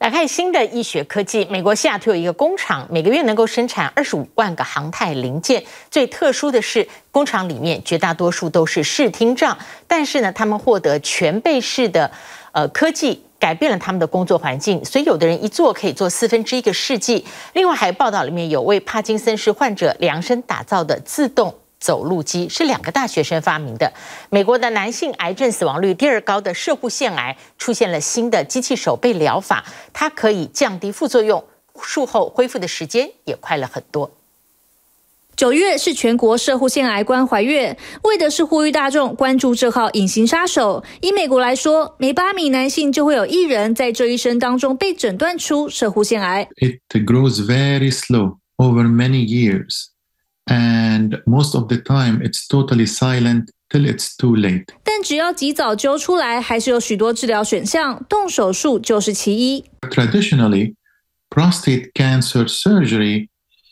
来看新的医学科技，美国西雅图有一个工厂，每个月能够生产25万个航太零件。最特殊的是，工厂里面绝大多数都是视听障，但是呢，他们获得全倍式的科技，改变了他们的工作环境，所以有的人一做可以做1/4个世纪。另外还有报道里面有为帕金森氏患者量身打造的自动走路机，是2个大学生发明的。美国的男性癌症死亡率第2高的摄护腺癌出现了新的机器手背疗法，它可以降低副作用，术后恢复的时间也快了很多。 9月是全国摄护腺癌关怀月，为的是呼吁大众关注这号隐形杀手。以美国来说，每8名男性就会有1人在这一生当中被诊断出摄护腺癌。 It grows very slow over many years, and most of the time it's totally silent till it's too late. 但只要及早揪出来，还是有许多治疗选项，动手术就是其一。 Traditionally, prostate cancer surgery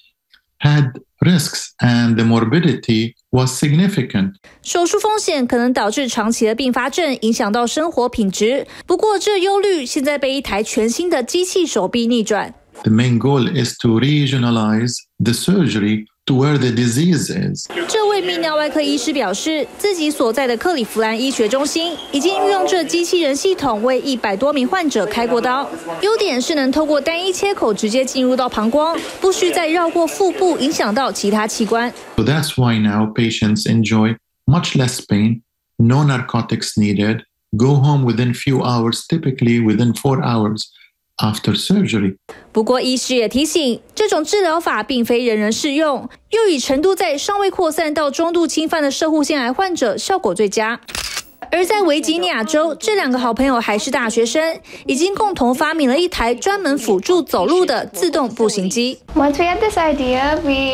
had risks and the morbidity was significant. 手术风险可能导致长期的并发症，影响到生活品质。不过这忧虑现在被一台全新的机器手臂逆转。 The main goal is to regionalize the surgery to where the disease is. 这位泌尿外科医师表示，自己所在的克里夫兰医学中心已经运用这机器人系统为100多名患者开过刀。优点是能透过单一切口直接进入到膀胱，不需再绕过腹部，影响到其他器官。 So that's why now patients enjoy much less pain, no narcotics needed, go home within few hours, typically within 4 hours after surgery. 不过医师也提醒，这种治疗法并非人人适用，又以程度在尚未扩散到中度侵犯的摄护腺癌患者效果最佳。而在维吉尼亚州，这2个好朋友还是大学生，已经共同发明了一台专门辅助走路的自动步行机。 Once we had this idea,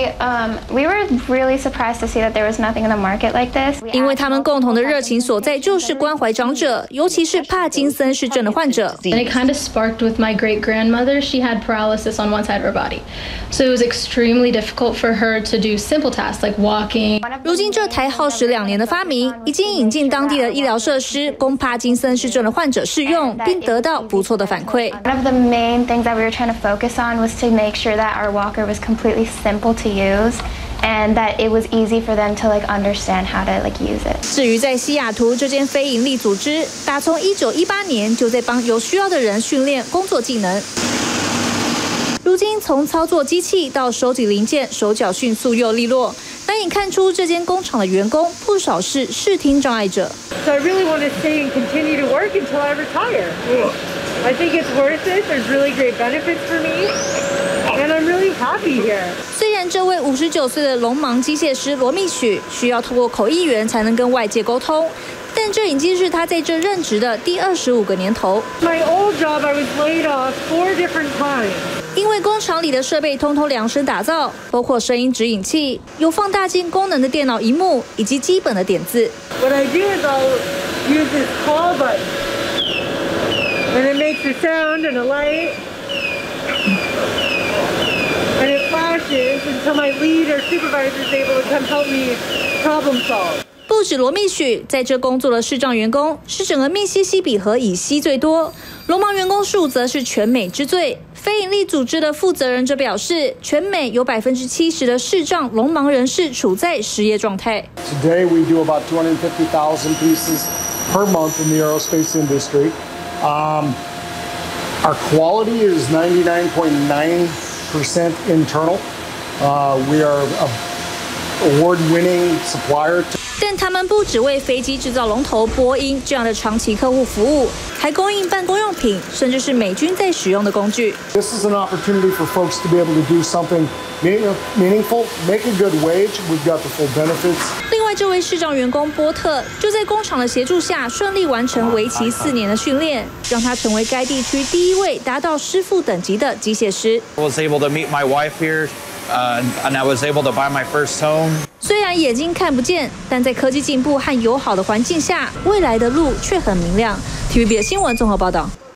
we were really surprised to see that there was nothing in the market like this. 因为他们共同的热情所在就是关怀长者，尤其是帕金森氏症的患者。 And it kind of sparked with my great-grandmother. She had paralysis on one side of her body, so it was extremely difficult for her to do simple tasks like walking. 如今这台耗时2年的发明，已经引进当地的医疗设施，供帕金森氏症的患者试用，并得到不错的反馈。 One of the main things that we were trying to focus on was to make sure that our walker was completely simple to use, and that it was easy for them to understand how to use it. 至于在西雅图这间非营利组织，打从1918年就在帮有需要的人训练工作技能。如今从操作机器到收集零件，手脚迅速又利落。难以看出这间工厂的员工不少是视听障碍者。 So I really want to stay and continue to work until I retire. I think it's worth it. There's really great benefits for me, and I'm really happy here. 虽然这位59岁的聋盲机械师罗密许需要透过口译员才能跟外界沟通，但这已经是他在这任职的第25个年头。 My old job, I was laid off 4 different times. 因为工厂里的设备通通量身打造，包括声音指引器、有放大镜功能的电脑萤幕，以及基本的点字。 What I do is I'll use this call button, and it makes a sound and a light, and it flashes until my lead or supervisor is able to come help me problem solve. 不止罗密许，在这工作的视障员工是整个密西西比河以西最多，聋盲员工数则是全美之最。非营利组织的负责人则表示，全美有70%的视障聋盲人士处在失业状态。 Today we do about 250,000 pieces per month in the aerospace industry. Our quality is 99.9% internal. We are an award-winning supplier. 但他们不只为飞机制造龙头波音这样的长期客户服务，还供应办公用品，甚至是美军在使用的工具。 This is an opportunity for folks to be able to do something meaningful, make a good wage. We've got the full benefits. 另外，这位视障员工波特就在工厂的協助下，順利完成為期4年的訓練，讓他成為該地區第1位達到師傅等級的機械師。 I was able to meet my wife here, and I was able to buy my first home. 虽然眼睛看不见，但在科技进步和友好的环境下，未来的路却很明亮。TVB 的新闻综合报道。